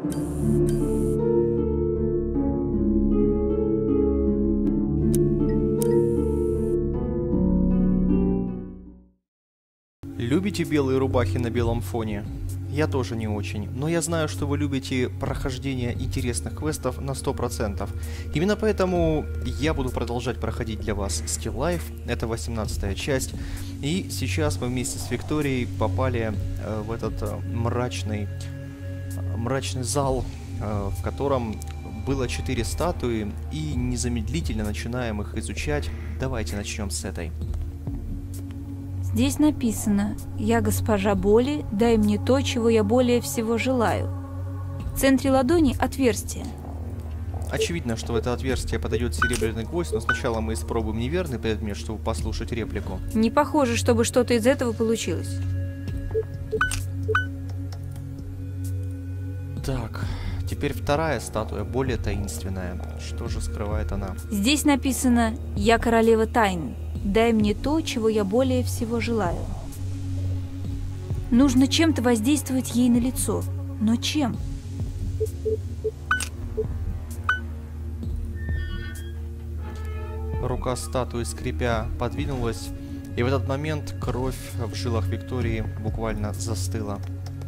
Любите белые рубахи на белом фоне? Я тоже не очень, но я знаю, что вы любите прохождение интересных квестов на 100%. Именно поэтому я буду продолжать проходить для вас Still Life, это 18-я часть. И сейчас мы вместе с Викторией попали в этот мрачный зал, в котором было 4 статуи, и незамедлительно начинаем их изучать. Давайте начнем с этой. Здесь написано: «Я госпожа боли, дай мне то, чего я более всего желаю». В центре ладони отверстие. Очевидно, что в это отверстие подойдет серебряный гвоздь, но сначала мы испробуем неверный предмет, чтобы послушать реплику. Не похоже, чтобы что-то из этого получилось. Так, теперь вторая статуя, более таинственная. Что же скрывает она? Здесь написано: «Я королева тайн. Дай мне то, чего я более всего желаю». Нужно чем-то воздействовать ей на лицо. Но чем? Рука статуи, скрипя, подвинулась, и в этот момент кровь в жилах Виктории буквально застыла.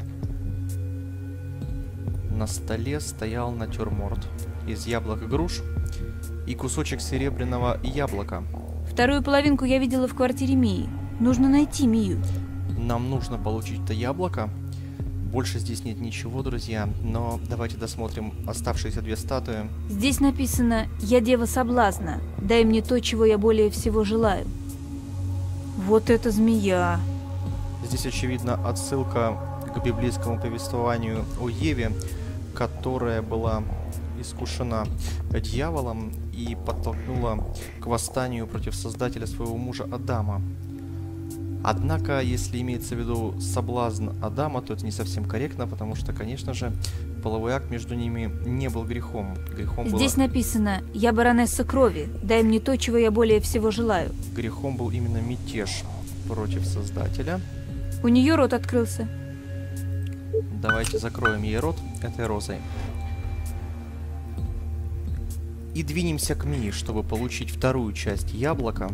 На столе стоял натюрморт из яблок и груш и кусочек серебряного яблока. Вторую половинку я видела в квартире Мии. Нужно найти Мию. Нам нужно получить это яблоко. Больше здесь нет ничего, друзья, но давайте досмотрим оставшиеся 2 статуи. Здесь написано: «Я дева соблазна. Дай мне то, чего я более всего желаю». Вот это змея. Здесь, очевидно, отсылка к библейскому повествованию о Еве, которая была искушена дьяволом и подтолкнула к восстанию против создателя своего мужа Адама. Однако, если имеется в виду соблазн Адама, то это не совсем корректно, потому что, конечно же, половой акт между ними не был грехом. Здесь написано: «Я баронесса крови, дай мне то, чего я более всего желаю». Грехом был именно мятеж против Создателя. У нее рот открылся. Давайте закроем ей рот этой розой. И двинемся к Мии, чтобы получить вторую часть яблока.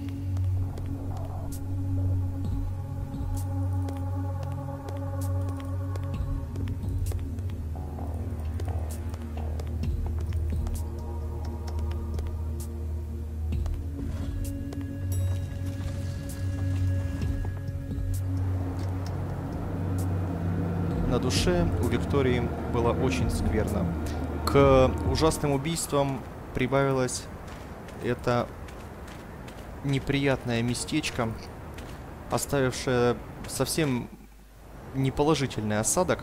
На душе у Виктории было очень скверно. К ужасным убийствам прибавилось это неприятное местечко, оставившее совсем неположительный осадок.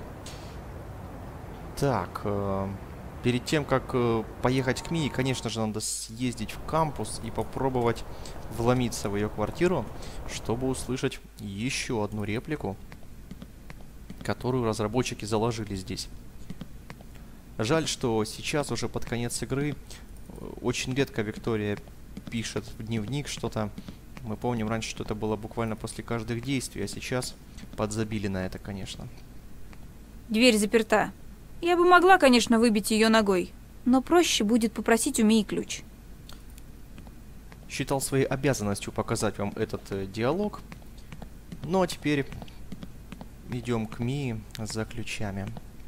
Так, перед тем, как поехать к Мии, конечно же, надо съездить в кампус и попробовать вломиться в ее квартиру, чтобы услышать еще одну реплику, которую разработчики заложили здесь. Жаль, что сейчас уже под конец игры очень редко Виктория пишет в дневник что-то. Мы помним раньше, что это было буквально после каждых действий, а сейчас подзабили на это, конечно. Дверь заперта. Я бы могла, конечно, выбить ее ногой, но проще будет попросить у Мии ключ. Считал своей обязанностью показать вам этот диалог. Ну а теперь идем к Мии за ключами.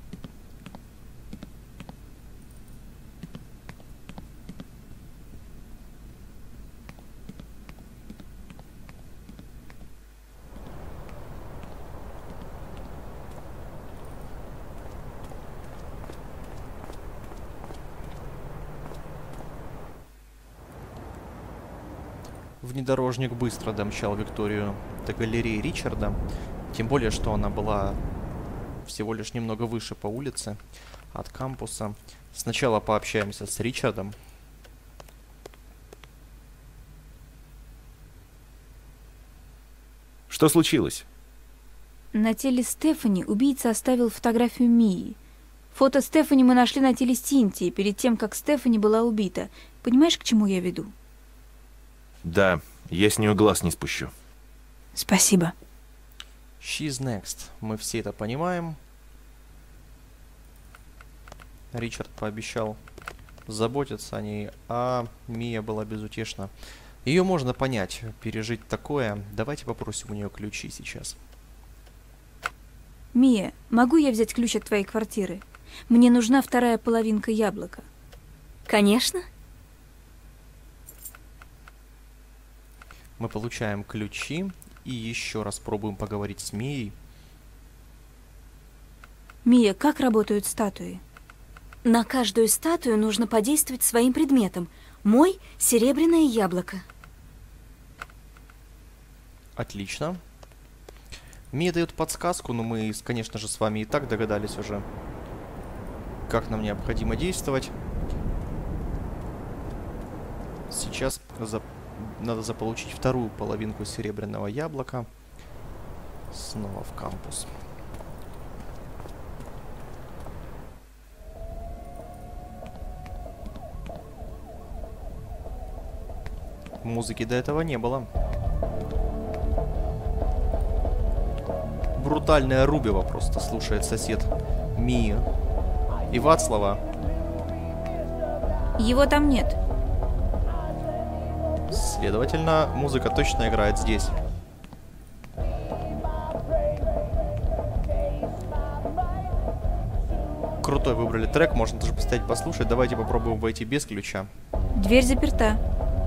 Внедорожник быстро домчал Викторию до галереи Ричарда, тем более, что она была всего лишь немного выше по улице от кампуса. Сначала пообщаемся с Ричардом. Что случилось? На теле Стефани убийца оставил фотографию Мии. Фото Стефани мы нашли на теле Синтии перед тем, как Стефани была убита. Понимаешь, к чему я веду? Да, я с нее глаз не спущу. Спасибо. She's next. Мы все это понимаем. Ричард пообещал заботиться о ней, а Мия была безутешна. Ее можно понять, пережить такое. Давайте попросим у нее ключи сейчас. Мия, могу я взять ключ от твоей квартиры? Мне нужна вторая половинка яблока. Конечно. Мы получаем ключи и еще раз пробуем поговорить с Мией. Мия, как работают статуи? На каждую статую нужно подействовать своим предметом. Мой — серебряное яблоко. Отлично. Мия дает подсказку, но мы, конечно же, с вами и так догадались уже, как нам необходимо действовать. Сейчас надо заполучить вторую половинку серебряного яблока. Снова в кампус. Музыки до этого не было. Брутальное рубево просто слушает сосед Мии. И Вацлава. Его там нет. Следовательно, музыка точно играет здесь. Крутой выбрали трек, можно даже поставить послушать. Давайте попробуем войти без ключа. Дверь заперта.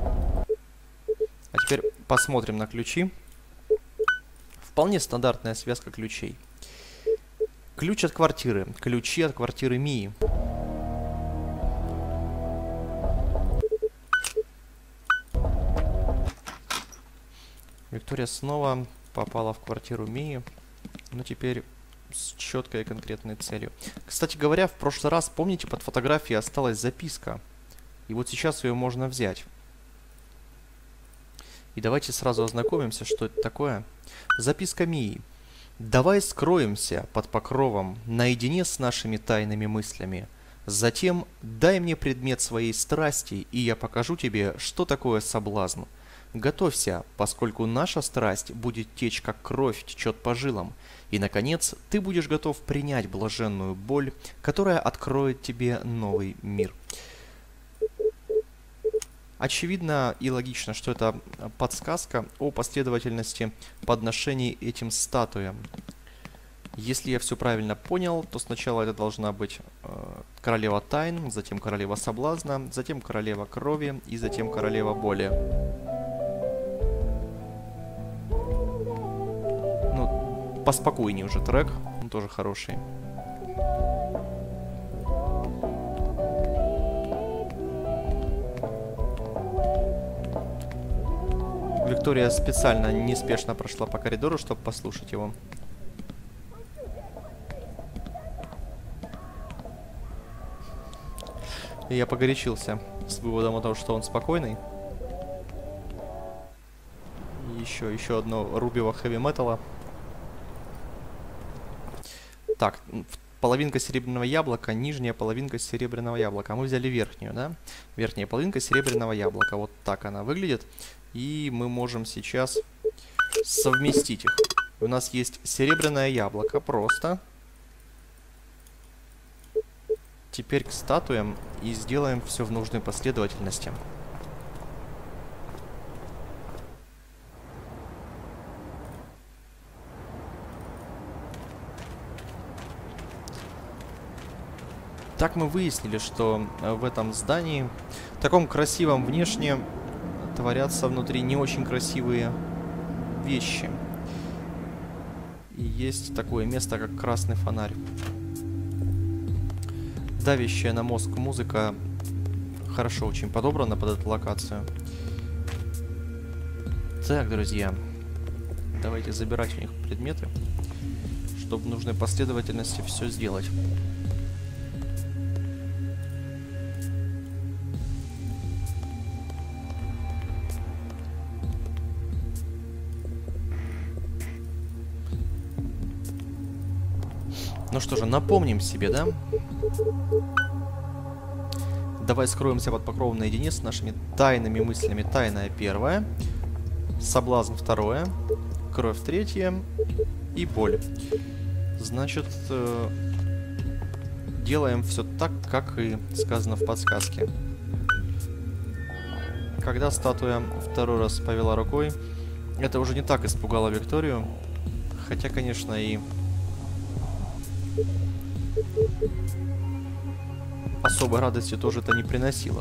А теперь посмотрим на ключи. Вполне стандартная связка ключей. Ключ от квартиры. Ключи от квартиры Мии. Виктория снова попала в квартиру Мии, но теперь с четкой и конкретной целью. Кстати говоря, в прошлый раз, помните, под фотографией осталась записка. И вот сейчас ее можно взять. И давайте сразу ознакомимся, что это такое. Записка Мии. «Давай скроемся под покровом, наедине с нашими тайными мыслями. Затем дай мне предмет своей страсти, и я покажу тебе, что такое соблазн. Готовься, поскольку наша страсть будет течь, как кровь течет по жилам. И, наконец, ты будешь готов принять блаженную боль, которая откроет тебе новый мир». Очевидно и логично, что это подсказка о последовательности подношений этим статуям. Если я все правильно понял, то сначала это должна быть королева тайн, затем королева соблазна, затем королева крови и затем королева боли. Ну, поспокойнее уже трек, он тоже хороший. Виктория специально неспешно прошла по коридору, чтобы послушать его. И я погорячился с выводом о том, что он спокойный. И еще одно рубево хэви-металла. Так, половинка серебряного яблока, нижняя половинка серебряного яблока. Мы взяли верхнюю, да? Верхняя половинка серебряного яблока. Вот так она выглядит. И мы можем сейчас совместить их. У нас есть серебряное яблоко, просто. Теперь к статуям и сделаем все в нужной последовательности. Так мы выяснили, что в этом здании, таком красивом внешне, творятся внутри не очень красивые вещи. И есть такое место, как красный фонарь. Давящая на мозг музыка хорошо очень подобрана под эту локацию. Так, друзья, давайте забирать у них предметы, чтобы в нужной последовательности все сделать. Ну что же, напомним себе, да? Давай скроемся под покровом наедине с нашими тайными мыслями. Тайная первая, соблазн второе, кровь третья и боль. Значит, делаем все так, как и сказано в подсказке. Когда статуя второй раз повела рукой, это уже не так испугало Викторию. Хотя, конечно, и особой радости тоже это не приносило.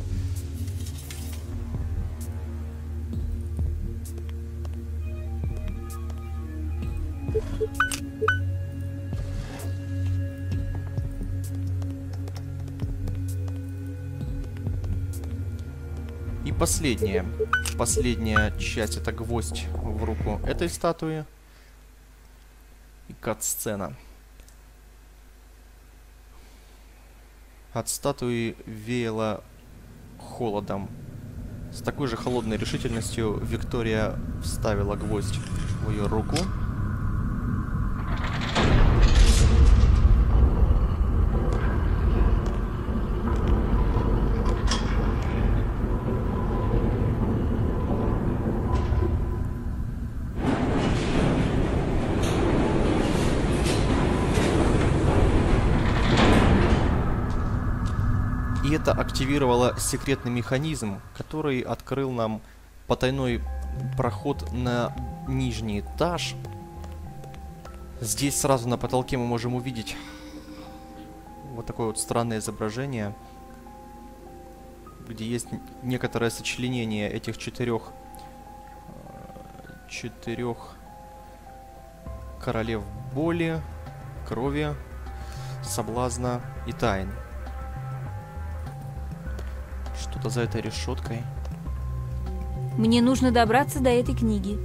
И последняя часть — это гвоздь в руку этой статуи. И кат-сцена. От статуи веяло холодом. С такой же холодной решительностью Виктория вставила гвоздь в ее руку. И это активировало секретный механизм, который открыл нам потайной проход на нижний этаж. Здесь сразу на потолке мы можем увидеть вот такое вот странное изображение, где есть некоторое сочленение этих четырех королев боли, крови, соблазна и тайн. Что-то за этой решеткой. Мне нужно добраться до этой книги.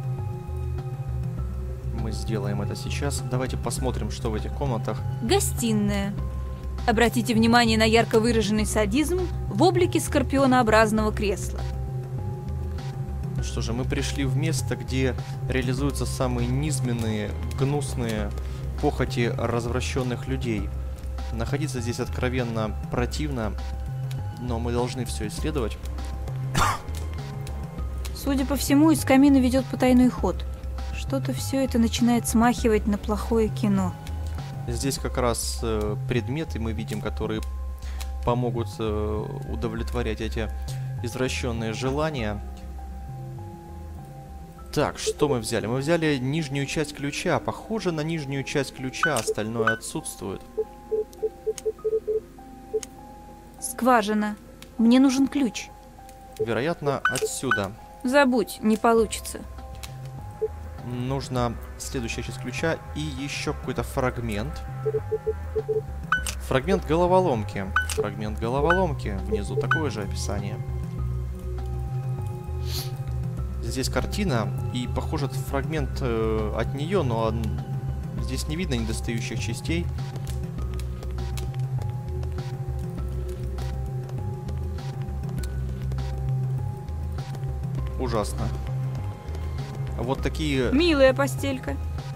Мы сделаем это сейчас. Давайте посмотрим, что в этих комнатах. Гостиная. Обратите внимание на ярко выраженный садизм в облике скорпионообразного кресла. Ну что же, мы пришли в место, где реализуются самые низменные, гнусные похоти развращенных людей. Находиться здесь откровенно противно, но мы должны все исследовать. Судя по всему, из камина ведет потайной ход. Что-то все это начинает смахивать на плохое кино. Здесь как раз предметы мы видим, которые помогут удовлетворять эти извращенные желания. Так, что мы взяли? Мы взяли нижнюю часть ключа. Похоже на нижнюю часть ключа, остальное отсутствует. Скважина. Мне нужен ключ. Вероятно, отсюда. Забудь, не получится. Нужна следующая часть ключа и еще какой-то фрагмент. Фрагмент головоломки. Фрагмент головоломки. Внизу такое же описание. Здесь картина, и похоже, это фрагмент от нее, но здесь не видно недостающих частей. Ужасно. Вот такие Милая постелька.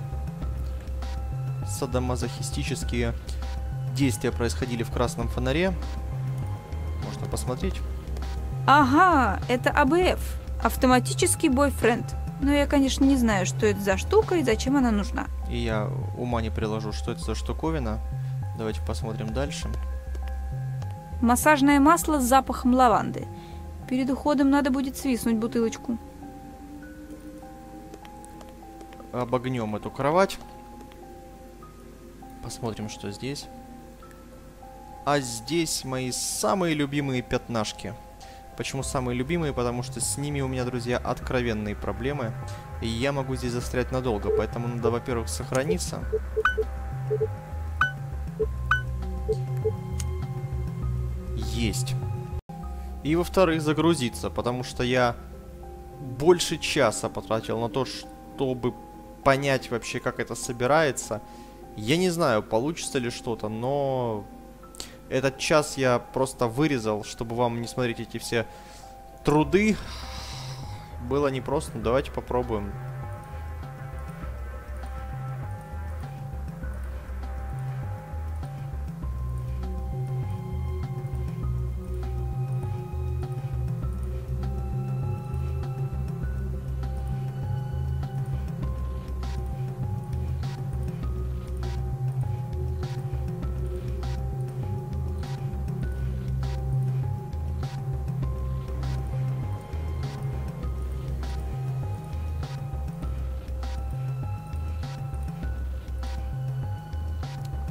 садомазохистические действия происходили в красном фонаре. Можно посмотреть. Ага, это АБФ. Автоматический бойфренд. Но я, конечно, не знаю, что это за штука и зачем она нужна. И я ума не приложу, что это за штуковина. Давайте посмотрим дальше. Массажное масло с запахом лаванды. Перед уходом надо будет свиснуть бутылочку. Обогнем эту кровать. Посмотрим, что здесь. А здесь мои самые любимые пятнашки. Почему самые любимые? Потому что с ними у меня, друзья, откровенные проблемы. И я могу здесь застрять надолго. Поэтому надо, во-первых, сохраниться. Есть. И, во-вторых, загрузиться. Потому что я больше часа потратил на то, чтобы понять вообще, как это собирается. Я не знаю, получится ли что-то, но этот час я просто вырезал, чтобы вам не смотреть эти все труды. Было непросто, но давайте попробуем.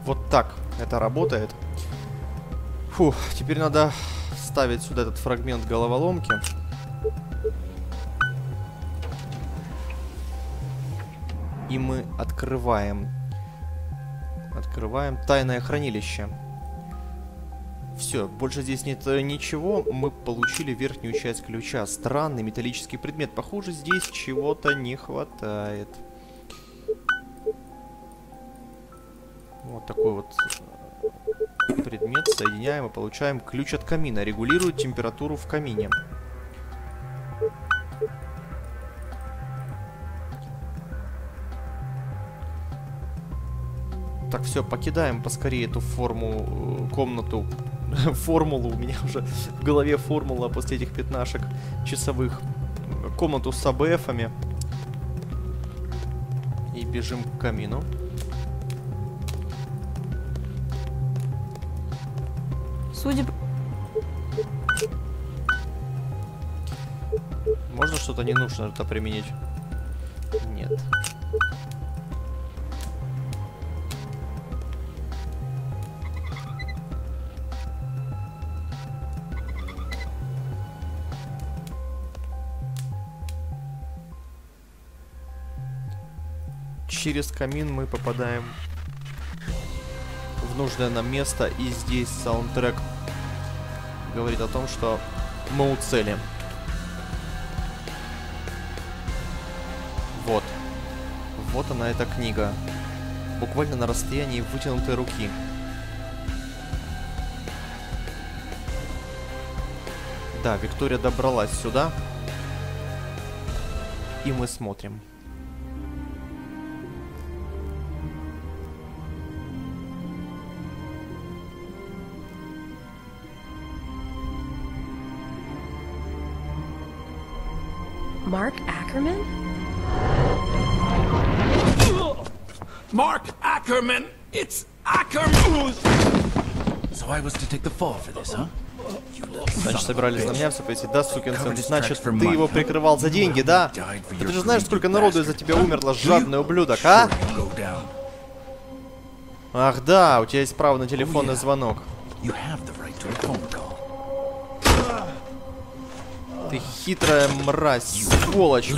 Вот так это работает. Фух, теперь надо вставить сюда этот фрагмент головоломки. И мы открываем тайное хранилище. Все, больше здесь нет ничего. Мы получили верхнюю часть ключа. Странный металлический предмет. Похоже, здесь чего-то не хватает. Вот такой вот предмет. Соединяем и получаем ключ от камина. Регулирует температуру в камине. Так, все, покидаем поскорее эту комнату. Формулу, у меня уже в голове формула после этих пятнашек часовых. Комнату с АБФами. И бежим к камину. Судя по... Можно что-то не нужно это применить? Нет. Через камин мы попадаем в нужное нам место, и здесь саундтрек говорит о том, что мы у цели. Вот. Вот она, эта книга. Буквально на расстоянии вытянутой руки. Да, Виктория добралась сюда. И мы смотрим. Mark Ackerman? Mark Ackerman! It's Ackerman! So I was to take the fall for this, huh? Значит, собирались на меня все пойти, да, сукин сын? Значит, ты его прикрывал за деньги, да? Да ты же знаешь, сколько народу из-за тебя умерло, жадный ублюдок, а? Ах да, у тебя есть право на телефонный звонок. Ты хитрая мразь, сволочь.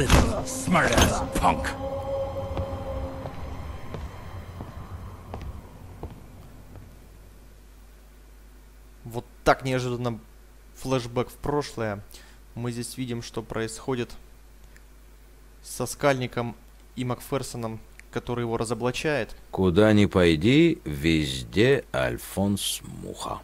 Вот так неожиданно флешбэк в прошлое. Мы здесь видим, что происходит со Скальником и Макферсоном, который его разоблачает. Куда ни пойди, везде Альфонс Муха.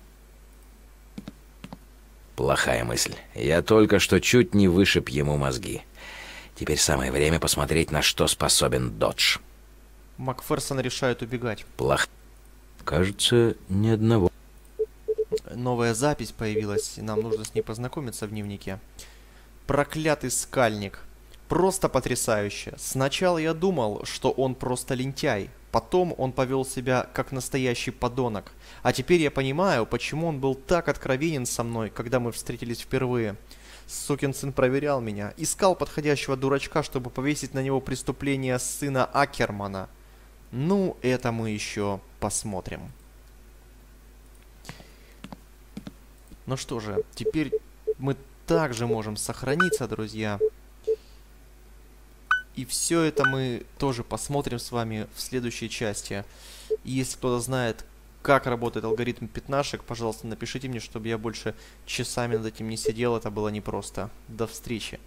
Плохая мысль. Я только что чуть не вышиб ему мозги. Теперь самое время посмотреть, на что способен Додж. Макферсон решает убегать. Плохо. Кажется, ни одного. Новая запись появилась, и нам нужно с ней познакомиться в дневнике. Проклятый Скальник. Просто потрясающе. Сначала я думал, что он просто лентяй. Потом он повел себя как настоящий подонок. А теперь я понимаю, почему он был так откровенен со мной, когда мы встретились впервые. Сукин сын проверял меня. Искал подходящего дурачка, чтобы повесить на него преступление сына Аккермана. Ну, это мы еще посмотрим. Ну что же, теперь мы также можем сохраниться, друзья. И все это мы тоже посмотрим с вами в следующей части. И если кто-то знает, как работает алгоритм пятнашек, пожалуйста, напишите мне, чтобы я больше часами над этим не сидел. Это было непросто. До встречи.